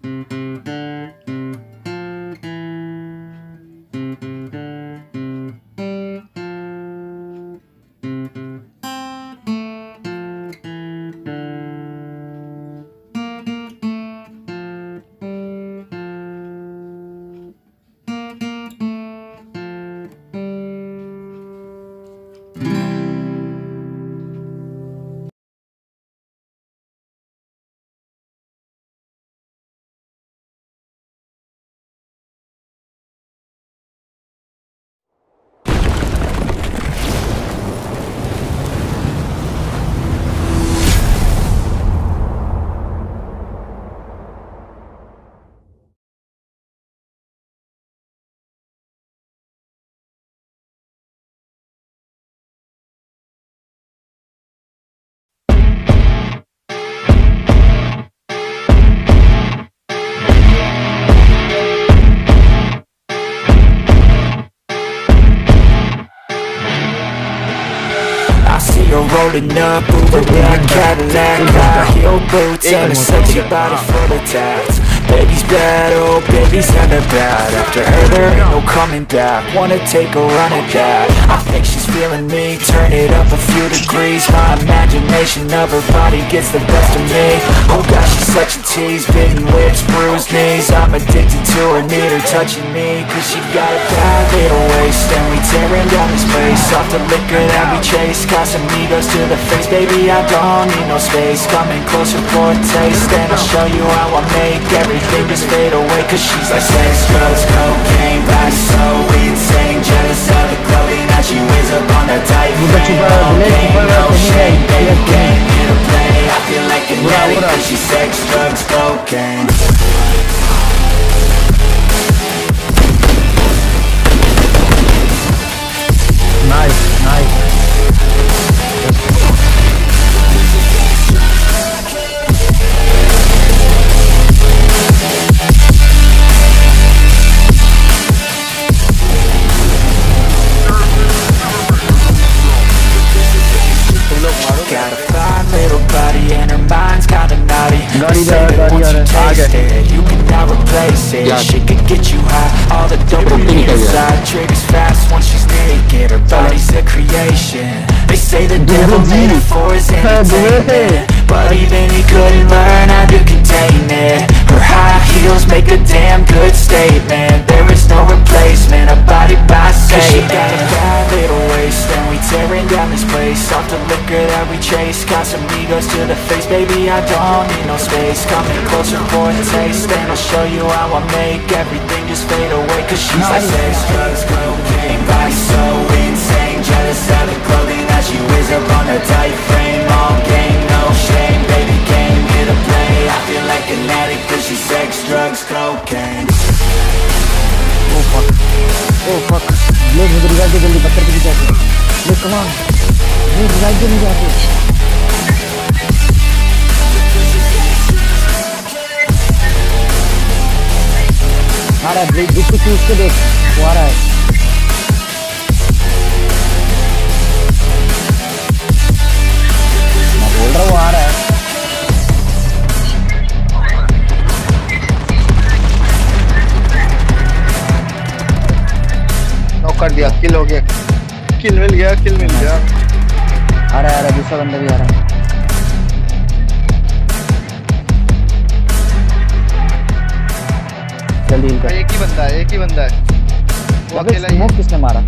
Rolling up, Uber black Cadillac, high heel boots and a sexy body full of tats. Baby's bad, oh baby's hella bad. After her there ain't no coming back. Wanna take a run at that. I think she's feeling me, turn it up a few degrees. My imagination of her body gets the best of me. Oh gosh, she's such a tease, bitten lips, bruised knees. I'm addicted to her, need her touching me. Cause she got a bad little waist, and we tearing down this place. Off the liquor that we chase, Casamigos to the face. Baby, I don't need no space, coming closer for a taste. And I'll show you how I make everything just fade away. Cause she's like sex, drugs, cocaine, body so insane. Jealous of the clothing that she wears up on her tight frame. No shame, baby, can't get a play. I feel like an addict cause she's sex, drugs, cocaine. Nice, nice. Got a fine little body and her mind's kinda naughty. They say that once you taste it, you cannot replace it. She could get you high, all the dopamine inside. Triggers fast once she's naked, her body's a creation. They say the devil made her for his entertainment, but even he couldn't learn how to contain it. Her high heels make a damn good statement. There is no replacement, a body by Satan. She got a bad little waist, and we tearing down this place. Off the liquor that we chase, Casamigos to the face. Baby, I don't need no space, coming closer for a taste. And I'll show you how I make everything just fade away. Cause she's like sex, drugs, cocaine, body so insane. Jealous of the clothing that she wears up on her tight frame. All game, no shame, baby, came here to play. I feel like an addict cause she's sex, drugs, cocaine. Oh fuck. Oh fuck. Let's revive the जल्दी पत्थर पे जाके. Let's come on. Let's revive the जाके. आ रहा है break को choose के देख. वो आ रहा है. मैं बोल रहा हूँ आ रहा है. कर दिया, किल हो गया, किल मिल गया, किल मिल गया. आ रहा है दूसरा बंदा भी आ रहा है. जल्दी इनका. एक ही बंदा है, एक ही बंदा है. वो अकेला ही. किसने मारा?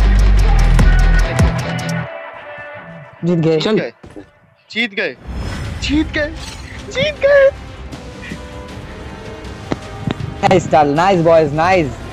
जीत गए. जीत गए, जीत गए, जीत गए, जीत गए. Nice, nice boys, nice.